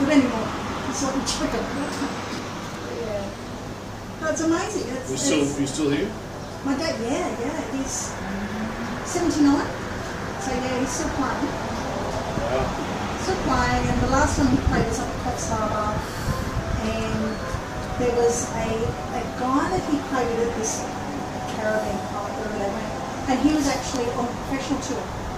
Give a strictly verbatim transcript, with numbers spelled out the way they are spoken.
good anymore. It's like a chicken. Yeah. But it's amazing. It's, You're still, it's, you're still here? my dad, yeah, yeah, he's seventy-nine. So yeah, he's still playing. Wow. Still playing, and the last time he played was up at Coffs Harbour, and there was a, a guy that he played with at this Caribbean club where they went, and he was actually on a professional tour.